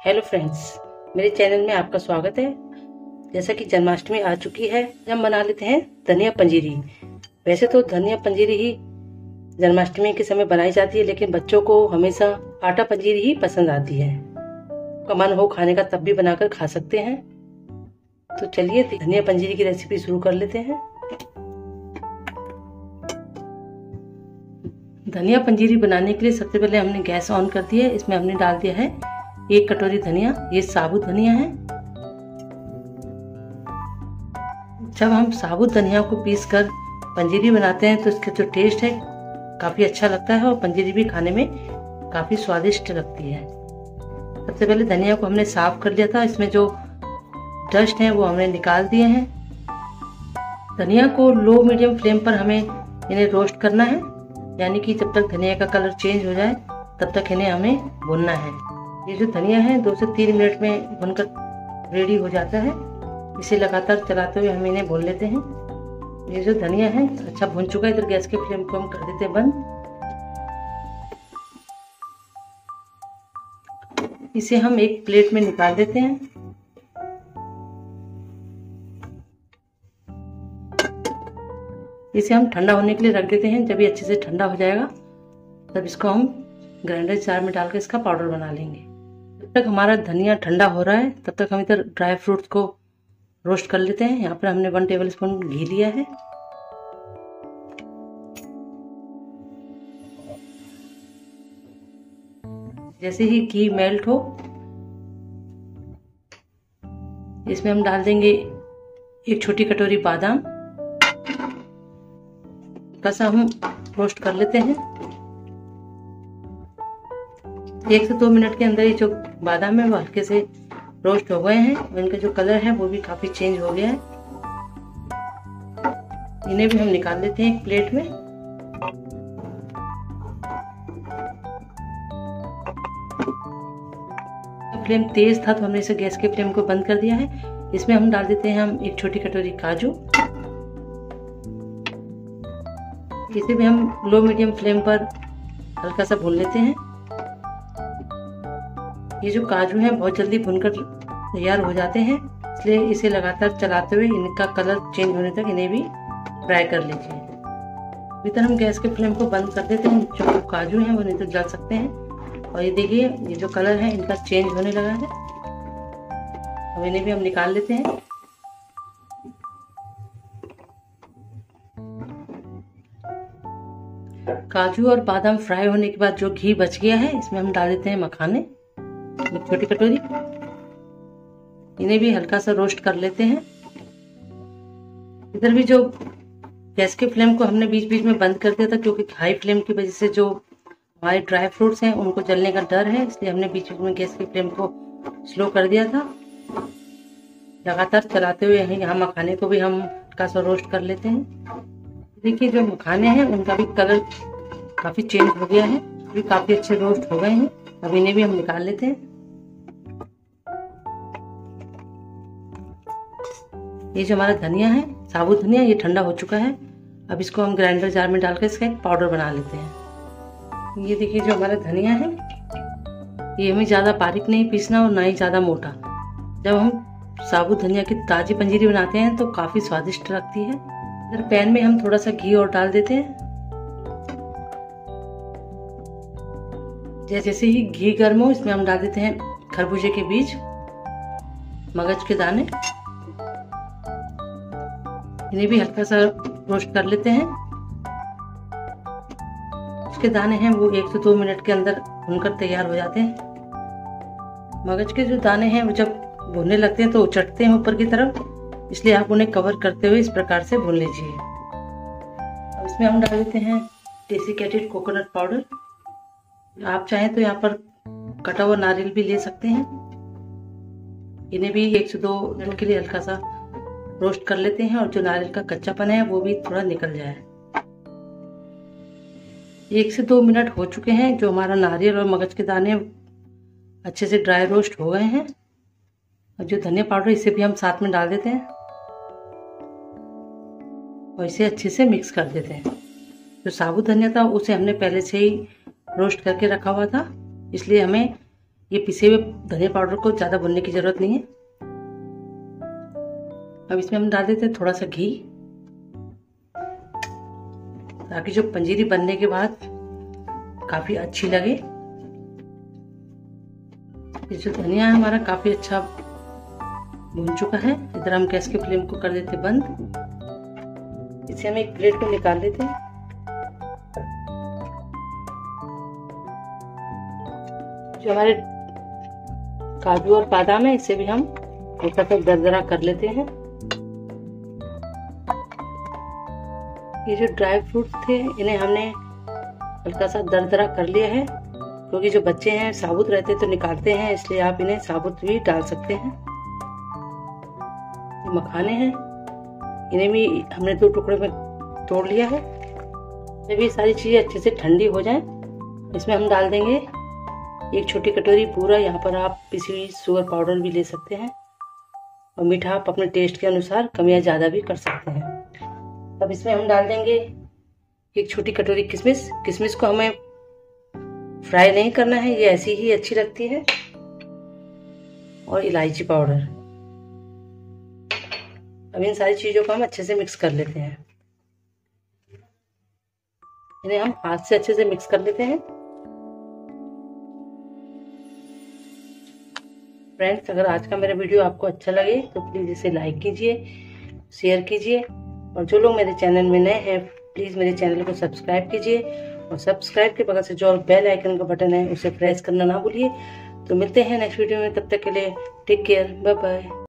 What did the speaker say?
Hello friends, मेरे channel में आपका स्वागत है। जैसा कि जन्माष्टमी आ चुकी है, हम बना लेते हैं धनिया पंजीरी। वैसे तो धनिया पंजीरी ही जन्माष्टमी के समय बनाई जाती है, लेकिन बच्चों को हमेशा आटा पंजीरी ही पसंद आती है। का मन हो खाने का तब भी बनाकर खा सकते हैं। तो चलिए धनिया पंजीरी की रेसिपी शुरू कर लेते हैं। धनिया पंजीरी बनाने के लिए सबसे पहले हमने गैस ऑन कर दिया है। इसमें हमने डाल दिया है 1 कटोरी धनिया। ये साबुत धनिया है। जब हम साबुत धनिया को पीसकर पंजीरी बनाते हैं तो इसका जो टेस्ट है काफी अच्छा लगता है और पंजीरी भी खाने में काफी स्वादिष्ट लगती है। सबसे पहले धनिया को हमने साफ कर लिया था। इसमें जो डस्ट है वो हमने निकाल दिए हैं। धनिया को लो मीडियम फ्लेम पर हमें इन्हें रोस्ट करना है, यानी कि जब तक धनिया का कलर चेंज हो जाए तब तक इन्हें हमें भूनना है। ये जो धनिया है 2 से 3 मिनट में भुनकर रेडी हो जाता है। इसे लगातार चलाते हुए हम इन्हें भून लेते हैं। ये जो धनिया है अच्छा भुन चुका है। इधर गैस के फ्लेम को हम कर देते हैं बंद। इसे हम एक प्लेट में निकाल देते हैं। इसे हम ठंडा होने के लिए रख देते हैं। जब ये अच्छे से ठंडा हो जाएगा तब इसको हम ग्राइंडर जार में डालकर इसका पाउडर बना लेंगे। जब तक हमारा धनिया ठंडा हो रहा है तब तक हम इधर ड्राई फ्रूट्स को रोस्ट कर लेते हैं। यहाँ पर हमने 1 टेबलस्पून घी लिया है। जैसे ही घी मेल्ट हो इसमें हम डाल देंगे 1 छोटी कटोरी बादाम। कैसा हम रोस्ट कर लेते हैं। 1 से 2 मिनट के अंदर ये जो बादाम है वो हल्के से रोस्ट हो गए हैं और इनका जो कलर है वो भी काफी चेंज हो गया है। इन्हें भी हम निकाल लेते हैं एक प्लेट में। फ्लेम तेज था तो हमने इसे गैस के फ्लेम को बंद कर दिया है। इसमें हम डाल देते हैं 1 छोटी कटोरी काजू। इसे भी हम लो मीडियम फ्लेम पर हल्का सा भून लेते हैं। ये जो काजू हैं बहुत जल्दी भुनकर तैयार हो जाते हैं, इसलिए इसे लगातार चलाते हुए इनका कलर चेंज होने तक इन्हें भी फ्राई कर लीजिए। इधर हम गैस के फ्लेम को बंद कर देते हैं। जो काजू हैं वो नहीं तो जल सकते हैं। और ये देखिए ये जो कलर है इनका चेंज होने लगा है। अब इन्हें भी हम निकाल लेते हैं। काजू और बादाम फ्राई होने के बाद जो घी बच गया है इसमें हम डाल देते हैं मखाने, 1 छोटी कटोरी। इन्हें भी हल्का सा रोस्ट कर लेते हैं। इधर भी जो गैस के फ्लेम को हमने बीच बीच में बंद कर दिया था, क्योंकि हाई फ्लेम की वजह से जो हमारे ड्राई फ्रूट्स हैं उनको जलने का डर है, इसलिए हमने बीच बीच में गैस के फ्लेम को स्लो कर दिया था। लगातार चलाते हुए यहाँ मखाने को भी हम हल्का सा रोस्ट कर लेते हैं। देखिए जो मखाने हैं उनका भी कलर काफी चेंज हो गया है, भी काफी अच्छे रोस्ट हो गए हैं। अब इन्हें भी हम निकाल लेते हैं। ये जो हमारा धनिया है साबुत धनिया, ये ठंडा हो चुका है। अब इसको हम ग्राइंडर जार में डालकर इसका एक पाउडर बना लेते हैं। ये देखिए जो हमारा धनिया है ये हमें ज्यादा बारीक नहीं पीसना और ना ही ज्यादा मोटा। जब हम साबुत धनिया की ताजी पंजीरी बनाते हैं तो काफी स्वादिष्ट लगती है। इधर पैन में हम थोड़ा सा घी और डाल देते हैं। जैसे ही घी गर्म हो इसमें हम डाल देते हैं खरबूजे के बीज, मगज के दाने। इन्हें भी हल्का सा रोस्ट कर लेते हैं। उसके दाने हैं वो 1 से 2 मिनट के अंदर भुनकर तैयार हो जाते हैं। मगज के जो दाने हैं वो जब भुनने लगते हैं तो उचटते हैं ऊपर की तरफ, इसलिए आप उन्हें कवर करते हुए इस प्रकार से भून लीजिए। अब इसमें हम डाल देते हैं डेसिकेटेड कोकोनट पाउडर। आप चाहें तो यहाँ पर कटा हुआ नारियल भी ले सकते हैं। इन्हें भी 1 से 2 मिनट के लिए हल्का सा रोस्ट कर लेते हैं और जो नारियल का कच्चापन है वो भी थोड़ा निकल जाए। 1 से 2 मिनट हो चुके हैं। जो हमारा नारियल और मगज के दाने अच्छे से ड्राई रोस्ट हो गए हैं। और जो धनिया पाउडर इसे भी हम साथ में डाल देते हैं और इसे अच्छे से मिक्स कर देते हैं। जो साबुत धनिया था उसे हमने पहले से ही रोस्ट करके रखा हुआ था, इसलिए हमें ये पिसे हुए धनिया पाउडर को ज़्यादा भुनने की ज़रूरत नहीं है। अब इसमें हम डाल देते हैं थोड़ा सा घी, ताकि जो पंजीरी बनने के बाद काफ़ी अच्छी लगे। ये जो धनिया है हमारा काफ़ी अच्छा भून चुका है। इधर हम गैस के फ्लेम को कर देते बंद। इसे हम एक प्लेट में निकाल लेते हैं। जो हमारे काजू और बादाम है इसे भी हम हल्का सा दरदरा कर लेते हैं। ये जो ड्राई फ्रूट थे इन्हें हमने हल्का सा दरदरा कर लिया है, क्योंकि जो बच्चे हैं साबुत रहते तो निकालते हैं, इसलिए आप इन्हें साबुत भी डाल सकते हैं। मखाने हैं, इन्हें भी हमने 2 टुकड़े में तोड़ लिया है। जब ये सारी चीज़ें अच्छे से ठंडी हो जाएं, इसमें हम डाल देंगे 1 छोटी कटोरी पूरा, यहाँ पर आप पिसी हुई शुगर पाउडर भी ले सकते हैं, और मीठा आप अपने टेस्ट के अनुसार कम या ज़्यादा भी कर सकते हैं। अब इसमें हम डाल देंगे 1 छोटी कटोरी किशमिश। किशमिश को हमें फ्राई नहीं करना है, ये ऐसी ही अच्छी लगती है, और इलायची पाउडर। अब इन सारी चीज़ों को हम अच्छे से मिक्स कर लेते हैं। इन्हें हम हाथ से अच्छे से मिक्स कर लेते हैं। फ्रेंड्स, अगर आज का मेरा वीडियो आपको अच्छा लगे तो प्लीज़ इसे लाइक कीजिए, शेयर कीजिए, और जो लोग मेरे चैनल में नए हैं प्लीज़ मेरे चैनल को सब्सक्राइब कीजिए, और सब्सक्राइब के बगल से जो बेल आइकन का बटन है उसे प्रेस करना ना भूलिए। तो मिलते हैं नेक्स्ट वीडियो में, तब तक के लिए टेक केयर, बाय बाय।